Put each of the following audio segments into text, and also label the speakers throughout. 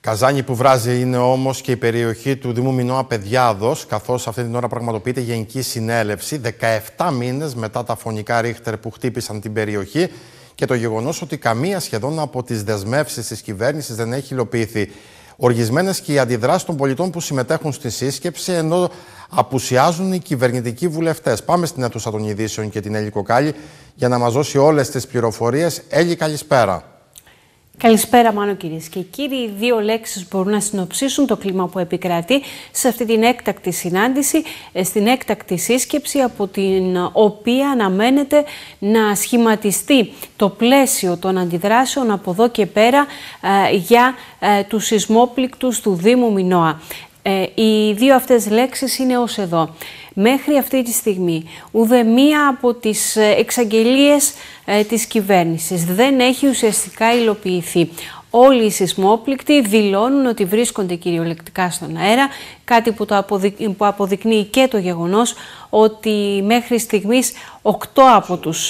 Speaker 1: Καζάνι που βράζει είναι όμως και η περιοχή του Δήμου Μινώα Παιδιάδος, καθώς αυτή την ώρα πραγματοποιείται γενική συνέλευση 17 μήνες μετά τα φωνικά ρίχτερ που χτύπησαν την περιοχή και το γεγονός ότι καμία σχεδόν από τις δεσμεύσεις της κυβέρνησης δεν έχει υλοποιηθεί. Οργισμένες και οι αντιδράσεις των πολιτών που συμμετέχουν στη σύσκεψη, ενώ απουσιάζουν οι κυβερνητικοί βουλευτές. Πάμε στην αίθουσα των ειδήσεων και την Έλλη Κοκάλη για να μας δώσει όλες τις πληροφορίες. Έλλη, καλησπέρα.
Speaker 2: Καλησπέρα, Μάνο, κυρίες και κύριοι. Οι δύο λέξεις μπορούν να συνοψίσουν το κλίμα που επικρατεί σε αυτή την έκτακτη συνάντηση, στην έκτακτη σύσκεψη, από την οποία αναμένεται να σχηματιστεί το πλαίσιο των αντιδράσεων από εδώ και πέρα για τους σεισμόπληκτους του Δήμου Μινώα. Οι δύο αυτές λέξεις είναι ως εδώ. Μέχρι αυτή τη στιγμή ουδεμία από τις εξαγγελίες της κυβέρνησης δεν έχει ουσιαστικά υλοποιηθεί. Όλοι οι σεισμόπληκτοι δηλώνουν ότι βρίσκονται κυριολεκτικά στον αέρα, κάτι που αποδεικνύει και το γεγονός ότι μέχρι στιγμής 8 από τους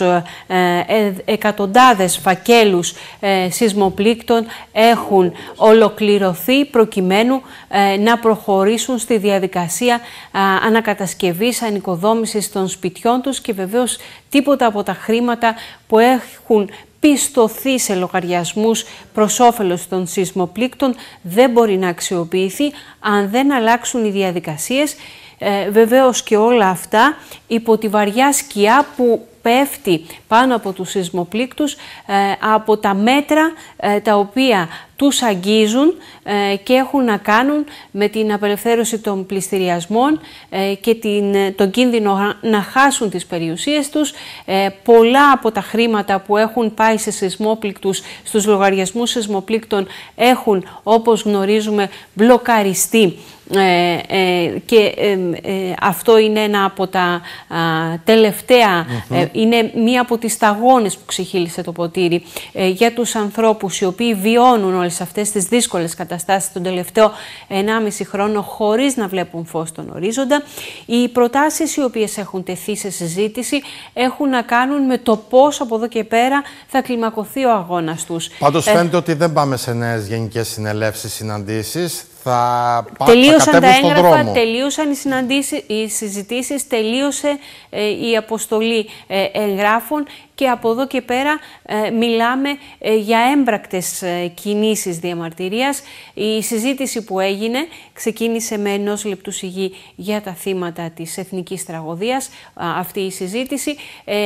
Speaker 2: εκατοντάδες φακέλους σεισμοπλήκτων έχουν ολοκληρωθεί προκειμένου να προχωρήσουν στη διαδικασία ανακατασκευής, ανοικοδόμησης των σπιτιών τους και βεβαίως τίποτα από τα χρήματα που έχουν πιστωθεί σε λογαριασμούς προς όφελος των σεισμοπλήκτων δεν μπορεί να αξιοποιηθεί αν δεν αλλάξουν οι διαδικασίες. Βεβαίως και όλα αυτά υπό τη βαριά σκιά που πέφτει πάνω από τους σεισμοπλήκτους από τα μέτρα τα οποία τους αγγίζουν και έχουν να κάνουν με την απελευθέρωση των πληστηριασμών και τον κίνδυνο να χάσουν τις περιουσίες τους. Πολλά από τα χρήματα που έχουν πάει σε σεισμόπληκτους, στους λογαριασμούς σεισμοπλήκτων, έχουν, όπως γνωρίζουμε, μπλοκαριστεί. Και αυτό είναι ένα από τα τελευταία, είναι μία από τις σταγόνες που ξεχύλισε το ποτήρι για τους ανθρώπους οι οποίοι βιώνουν όλες αυτές τις δύσκολες καταστάσεις τον τελευταίο 1,5 χρόνο χωρίς να βλέπουν φως στον ορίζοντα. Οι προτάσεις οι οποίες έχουν τεθεί σε συζήτηση έχουν να κάνουν με το πώς από εδώ και πέρα θα κλιμακωθεί ο αγώνας τους.
Speaker 1: Πάντως φαίνεται ότι δεν πάμε σε νέες γενικές συνελεύσεις, συναντήσεις.
Speaker 2: Τελείωσαν τα έγγραφα, τελείωσαν οι συζητήσεις, τελείωσε η αποστολή εγγράφων και από εδώ και πέρα μιλάμε για έμπρακτες κινήσεις διαμαρτυρίας. Η συζήτηση που έγινε ξεκίνησε με 1 λεπτού σιγή για τα θύματα της εθνικής τραγωδίας. Αυτή η συζήτηση,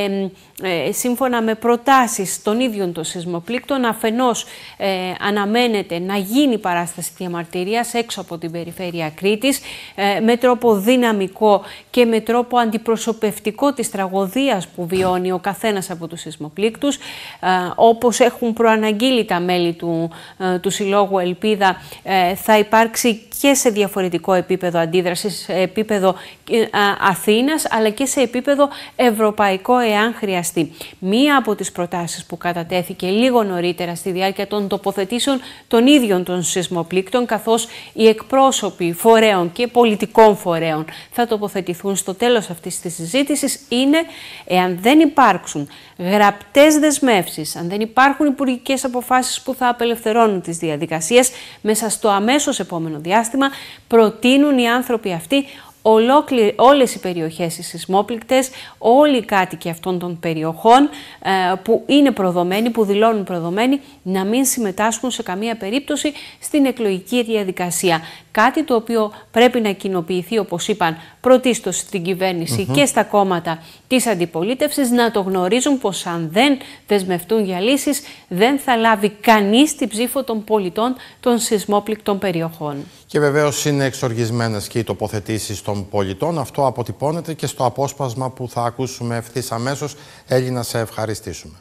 Speaker 2: σύμφωνα με προτάσεις των ίδιων των σεισμοπλήκτων, αφενός αναμένεται να γίνει παράσταση διαμαρτυρίας έξω από την περιφέρεια Κρήτης με τρόπο δυναμικό και με τρόπο αντιπροσωπευτικό της τραγωδίας που βιώνει ο καθένας από τους σεισμοπλήκτους. Όπως έχουν προαναγγείλει τα μέλη του Συλλόγου Ελπίδα, θα υπάρξει και σε διαφορετικό επίπεδο αντίδραση, σε επίπεδο Αθήνας, αλλά και σε επίπεδο ευρωπαϊκό, εάν χρειαστεί. Μία από τις προτάσεις που κατατέθηκε λίγο νωρίτερα στη διάρκεια των τοποθετήσεων των ίδιων των σεισμοπλήκτων, καθώς οι εκπρόσωποι φορέων και πολιτικών φορέων θα τοποθετηθούν στο τέλος αυτής της συζήτησης, είναι εάν δεν υπάρξουν γραπτές δεσμεύσεις, αν δεν υπάρχουν υπουργικές αποφάσεις που θα απελευθερώνουν τις διαδικασίες μέσα στο αμέσως επόμενο διάστημα, προτείνουν οι άνθρωποι αυτοί όλες οι περιοχές οι σεισμόπληκτες, όλοι οι κάτοικοι αυτών των περιοχών που είναι προδομένοι, που δηλώνουν προδομένοι, να μην συμμετάσχουν σε καμία περίπτωση στην εκλογική διαδικασία. Κάτι το οποίο πρέπει να κοινοποιηθεί, όπως είπαν, πρωτίστως στην κυβέρνηση και στα κόμματα της αντιπολίτευσης, να το γνωρίζουν πως αν δεν δεσμευτούν για λύσεις, δεν θα λάβει κανείς την ψήφο των πολιτών των σεισμόπληκτων περιοχών.
Speaker 1: Και βεβαίως είναι εξοργισμένες και οι τοποθετήσεις των πολιτών. Αυτό αποτυπώνεται και στο απόσπασμα που θα ακούσουμε ευθύς αμέσως. Έλλη, να σε ευχαριστήσουμε.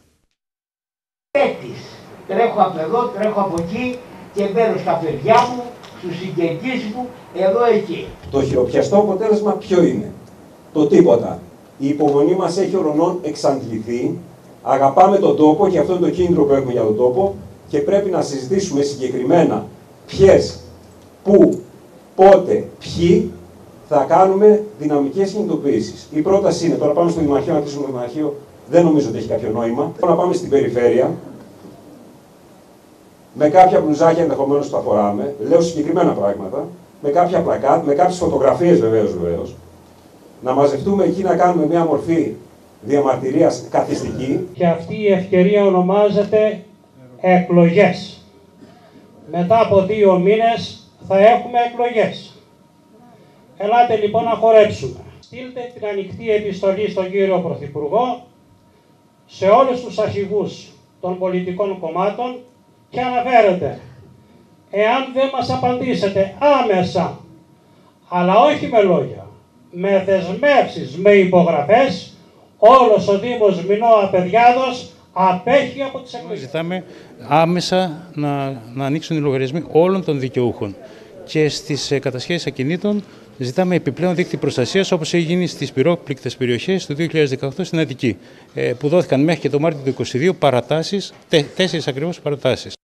Speaker 3: Τρέχω από εδώ, τρέχω από εκεί και μπαίνω στα παιδιά μου, στους συγγενείς μου, εδώ εκεί.
Speaker 4: Το χειροπιαστό αποτέλεσμα ποιο είναι? Το τίποτα. Η υπομονή μας έχει ορονών εξαντληθεί. Αγαπάμε τον τόπο και αυτό είναι το κίνητρο που έχουμε για τον τόπο και πρέπει να συζητήσουμε συγκεκριμένα ποιες, πού, πότε, ποιοι θα κάνουμε δυναμικές κινητοποιήσεις. Η πρόταση είναι, τώρα πάμε στο Δημαρχείο, να κλείσουμε το Δημαρχείο, δεν νομίζω ότι έχει κάποιο νόημα. Να πάμε στην περιφέρεια. με κάποια μπλουζάκια ενδεχομένως που θα φοράμε, λέω συγκεκριμένα πράγματα, με κάποια πλακάτ, με κάποιες φωτογραφίες βεβαίως. Να μαζευτούμε εκεί να κάνουμε μια μορφή διαμαρτυρίας καθιστική.
Speaker 5: Και αυτή η ευκαιρία ονομάζεται εκλογές. Μετά από 2 μήνες θα έχουμε εκλογές. Ελάτε λοιπόν να χορέψουμε. Στείλτε την ανοιχτή επιστολή στον κύριο Πρωθυπουργό, σε όλους τους αρχηγούς των πολιτικών κομμάτων και αναφέρετε, εάν δεν μας απαντήσετε άμεσα, αλλά όχι με λόγια, με δεσμεύσεις, με υπογραφές, όλος ο Δήμος Μινώα Παιδιάδος απέχει από τις εκλογές.
Speaker 6: Ζητάμε άμεσα να ανοίξουν οι λογαριασμοί όλων των δικαιούχων και στις κατασχέσεις ακινήτων ζητάμε επιπλέον δίκτυ προστασίας, όπως έγινε στις πυρόπληκτες περιοχές του 2018 στην Αττική, που δόθηκαν μέχρι και το Μάρτιο του 2022 παρατάσεις, 4 ακριβώς παρατάσεις.